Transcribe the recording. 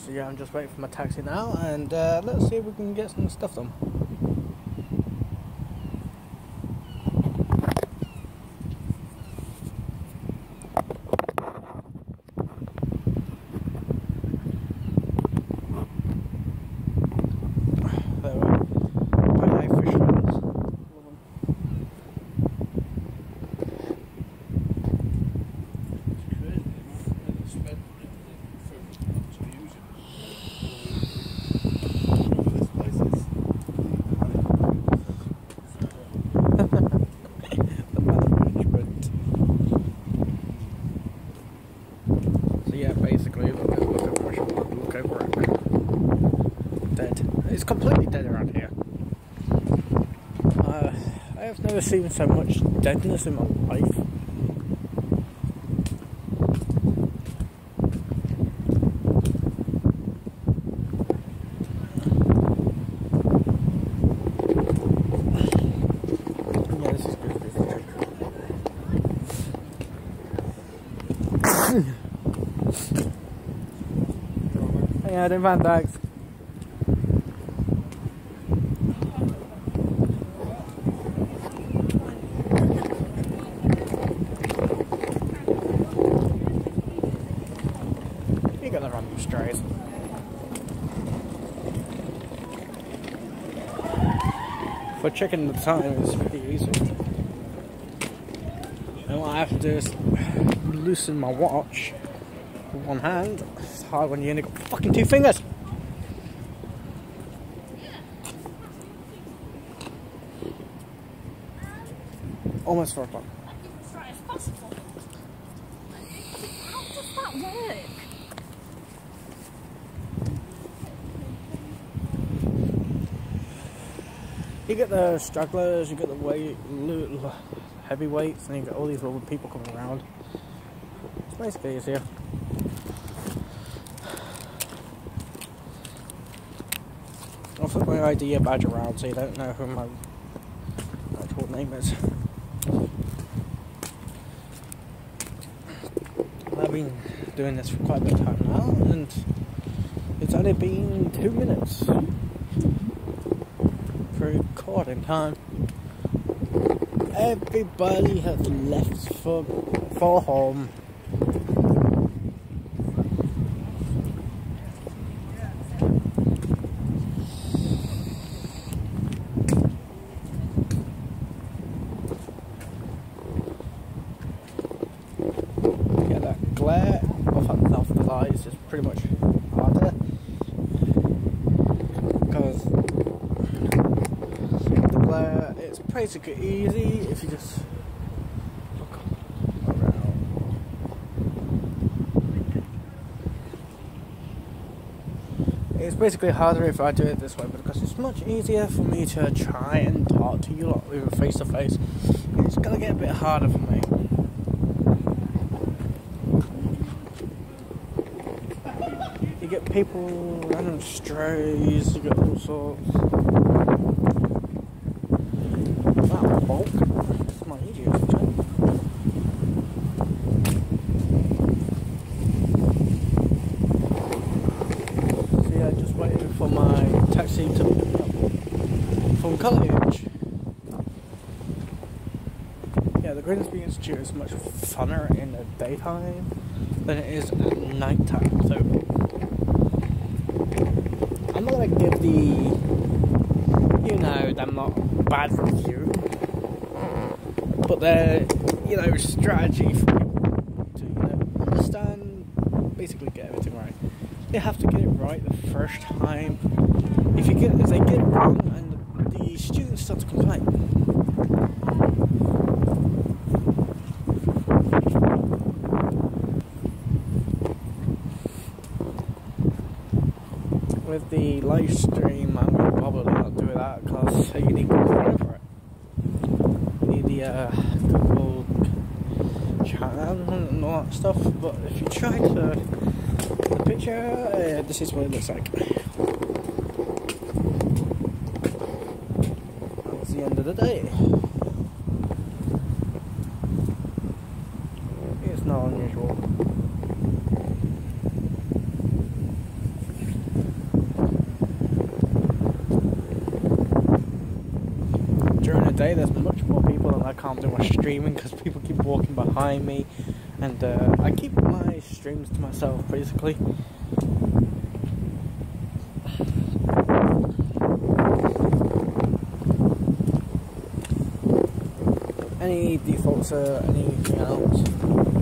So yeah, I'm just waiting for my taxi now, and let's see if we can get some stuff done. It's completely dead around here. I have never seen so much deadness in my life. Yeah, this is good. Yeah, den Van Dijk. You're gonna run you straight. For checking the time is pretty easy. And what I have to do is loosen my watch with one hand. It's hard when you only got fucking two fingers. Almost 4 o'clock. Right, if possible. How does that work? You get the stragglers, you get the heavyweights, and you get all these little people coming around. It's basically easier. I'll put my ID badge around so you don't know who my actual name is. I've been doing this for quite a bit of time now, and it's only been 2 minutes for recording time. Everybody has left for home. Yeah, that glare off the lights is pretty much harder because the glare, it's basically easy if you just look around. It's basically harder if I do it this way because it's much easier for me to try and talk to you lot even face to face. It's gonna get a bit harder for me. You get people, random strays, you get all sorts. Wow, bulk. That's my easiest job. So yeah, just waiting for my taxi to pick up from college. Yeah, the Grimsby Institute is much funner in the daytime than it is at night time. So I'm not gonna give the, them not bad review, but their, strategy for people to, understand, basically get everything right. They have to get it right the first time. If they get it wrong, and the students start to complain. With the live stream, I'm going to probably not do that because you need Google for it. You need the Google channel and all that stuff. But if you try to the picture, this is what it looks like. That's the end of the day. It's not unusual. say there's much more people and I can't do my streaming because people keep walking behind me, and I keep my streams to myself basically. Any defaults or anything else?